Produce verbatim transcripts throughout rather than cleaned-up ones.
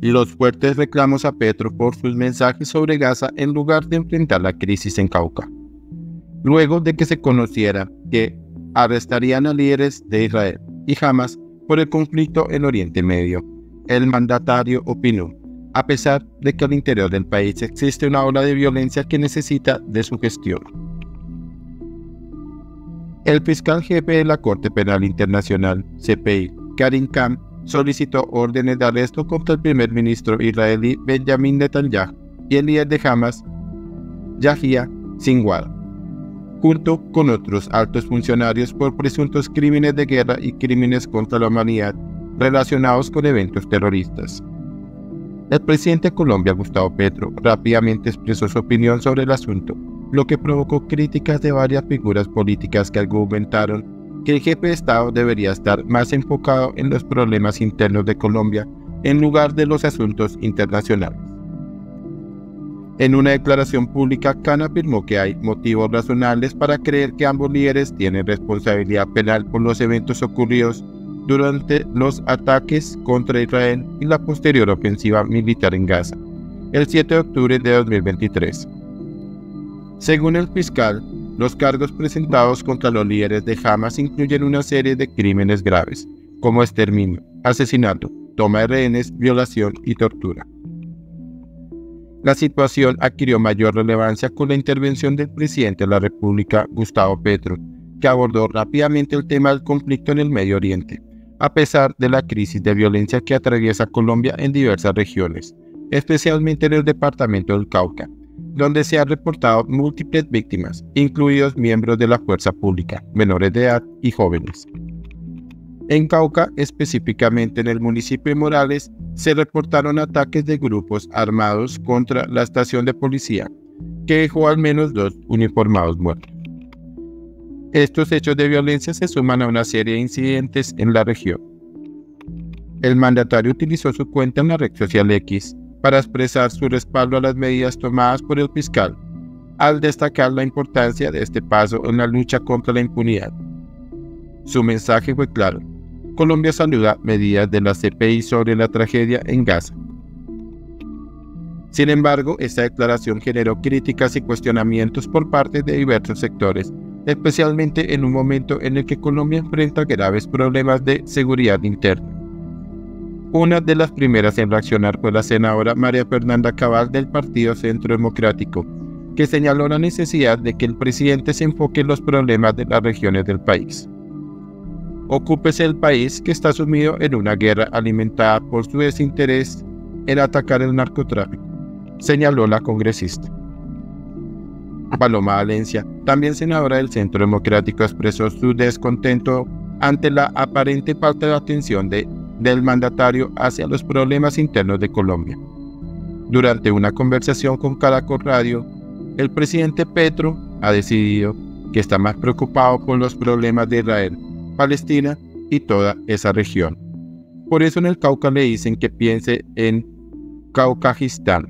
los fuertes reclamos a Petro por sus mensajes sobre Gaza en lugar de enfrentar la crisis en Cauca. Luego de que se conociera que arrestarían a líderes de Israel y Hamas por el conflicto en Oriente Medio, el mandatario opinó: a pesar de que al interior del país existe una ola de violencia que necesita de su gestión. El fiscal jefe de la Corte Penal Internacional, C P I, Karim Khan, solicitó órdenes de arresto contra el primer ministro israelí Benjamin Netanyahu y el líder de Hamas, Yahya Sinwar, junto con otros altos funcionarios por presuntos crímenes de guerra y crímenes contra la humanidad relacionados con eventos terroristas. El presidente de Colombia, Gustavo Petro, rápidamente expresó su opinión sobre el asunto, lo que provocó críticas de varias figuras políticas que argumentaron que el jefe de Estado debería estar más enfocado en los problemas internos de Colombia en lugar de los asuntos internacionales. En una declaración pública, Khan afirmó que hay motivos razonables para creer que ambos líderes tienen responsabilidad penal por los eventos ocurridos durante los ataques contra Israel y la posterior ofensiva militar en Gaza, el siete de octubre de dos mil veintitrés. Según el fiscal, los cargos presentados contra los líderes de Hamas incluyen una serie de crímenes graves, como exterminio, asesinato, toma de rehenes, violación y tortura. La situación adquirió mayor relevancia con la intervención del presidente de la República, Gustavo Petro, que abordó rápidamente el tema del conflicto en el Medio Oriente, a pesar de la crisis de violencia que atraviesa Colombia en diversas regiones, especialmente en el departamento del Cauca, donde se han reportado múltiples víctimas, incluidos miembros de la fuerza pública, menores de edad y jóvenes. En Cauca, específicamente en el municipio de Morales, se reportaron ataques de grupos armados contra la estación de policía, que dejó al menos dos uniformados muertos. Estos hechos de violencia se suman a una serie de incidentes en la región. El mandatario utilizó su cuenta en la red social X para expresar su respaldo a las medidas tomadas por el fiscal, al destacar la importancia de este paso en la lucha contra la impunidad. Su mensaje fue claro: Colombia saluda medidas de la C P I sobre la tragedia en Gaza. Sin embargo, esta declaración generó críticas y cuestionamientos por parte de diversos sectores, especialmente en un momento en el que Colombia enfrenta graves problemas de seguridad interna. Una de las primeras en reaccionar fue la senadora María Fernanda Cabal del Partido Centro Democrático, que señaló la necesidad de que el presidente se enfoque en los problemas de las regiones del país. Ocúpese el país que está sumido en una guerra alimentada por su desinterés en atacar el narcotráfico, señaló la congresista. Paloma Valencia, también senadora del Centro Democrático, expresó su descontento ante la aparente falta de atención de del mandatario hacia los problemas internos de Colombia. Durante una conversación con Caracol Radio, el presidente Petro ha decidido que está más preocupado por los problemas de Israel, Palestina y toda esa región. Por eso en el Cauca le dicen que piense en Caucajistán.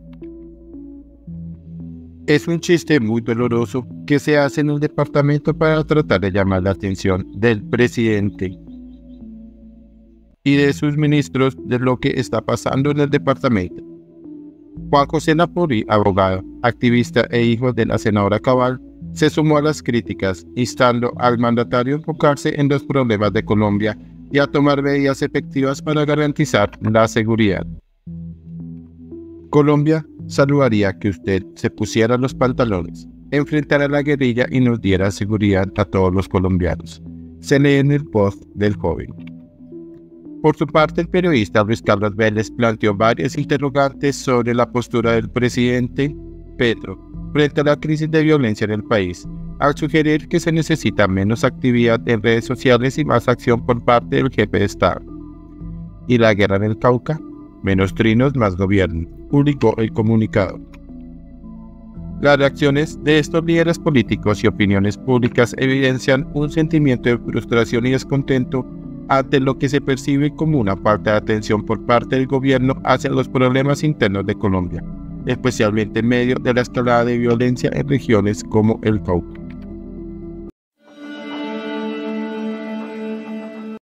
Es un chiste muy doloroso que se hace en el departamento para tratar de llamar la atención del presidente y de sus ministros de lo que está pasando en el departamento. Juan José Napuri, abogado, activista e hijo de la senadora Cabal, se sumó a las críticas, instando al mandatario a enfocarse en los problemas de Colombia y a tomar medidas efectivas para garantizar la seguridad. Colombia saludaría que usted se pusiera los pantalones, enfrentara a la guerrilla y nos diera seguridad a todos los colombianos. Se lee en el post del joven. Por su parte, el periodista Luis Carlos Vélez planteó varias interrogantes sobre la postura del presidente Petro frente a la crisis de violencia en el país, al sugerir que se necesita menos actividad en redes sociales y más acción por parte del jefe de Estado. ¿Y la guerra en el Cauca? Menos trinos, más gobierno, publicó el comunicado. Las reacciones de estos líderes políticos y opiniones públicas evidencian un sentimiento de frustración y descontento ante lo que se percibe como una falta de atención por parte del gobierno hacia los problemas internos de Colombia, especialmente en medio de la escalada de violencia en regiones como el Cauca.